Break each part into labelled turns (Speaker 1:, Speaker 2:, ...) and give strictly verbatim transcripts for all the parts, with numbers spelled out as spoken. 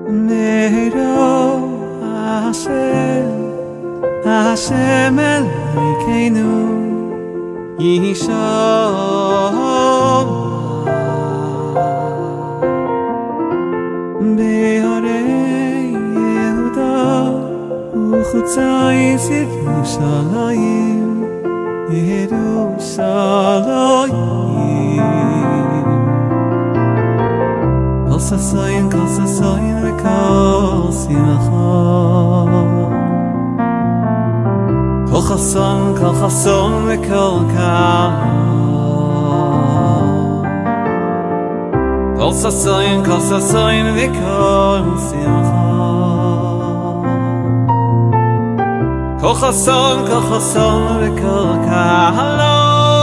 Speaker 1: Hashem Elokeinu Yishom Be'arei Yehuda Uchutzayis Yerushalayim Yerushalayim Kol sasoyin, kol sasoyin v'kol simcha Kol chason, kol chason v'kol kamo Kol sasoyin, kol sasoyin v'kol simcha Kol chason, kol chason v'kol kamo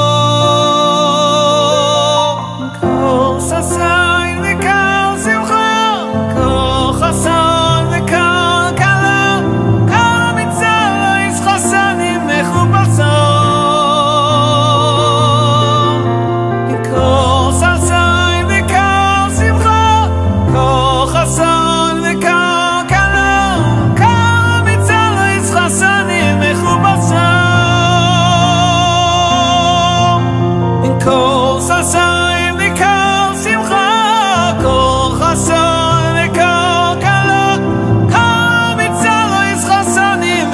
Speaker 1: Kol sasoyin v'kol simcha Kol chason v'kol kamo Kol mitzvah is chasonim mechubason Kol sasoyin v'kol simcha Kol chason v'kol kamo Kol mitzvah is chasonim mechubason Kol sasoyin v'kol simcha Kol chason v'kol kamo Kol mitzvah is chasonim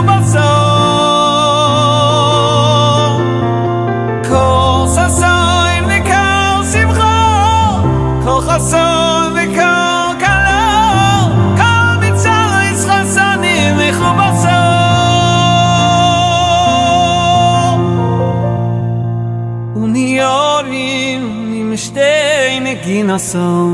Speaker 1: mechubason Kol sasoyin v'kol simcha Kol chason v'kol kamo Kol mitzvah is chasonim mechubason Uniyorim im shtei neginason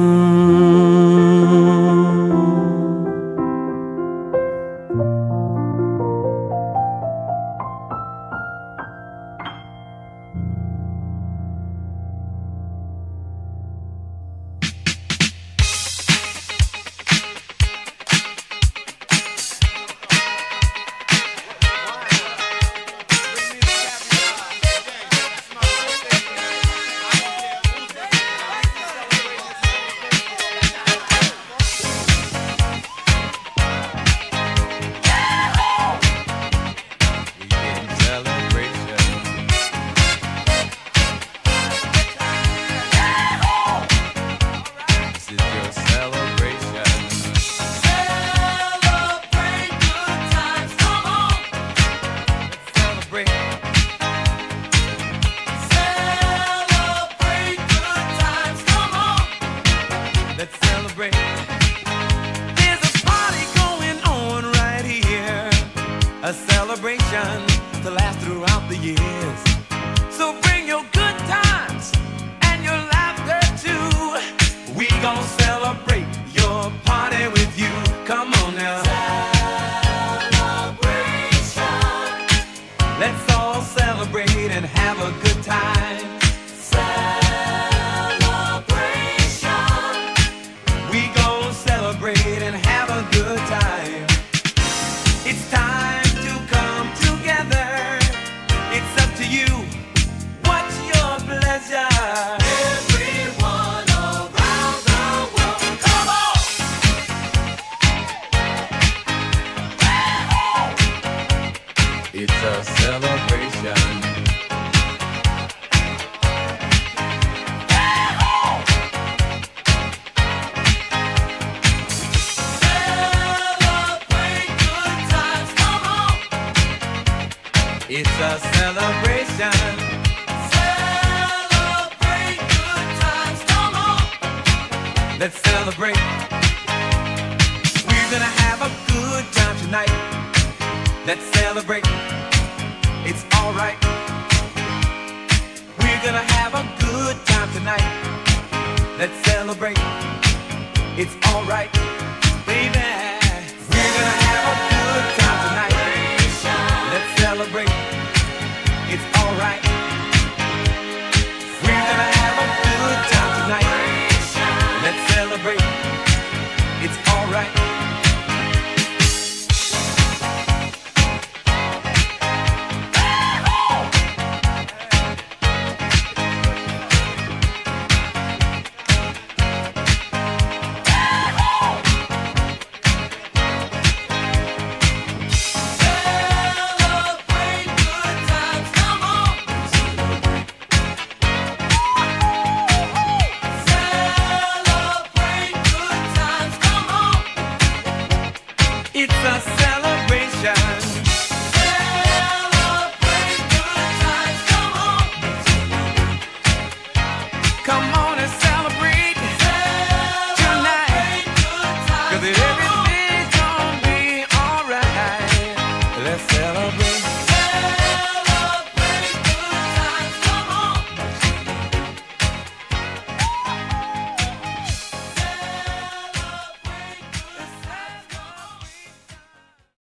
Speaker 2: Let's celebrate. It's alright, baby.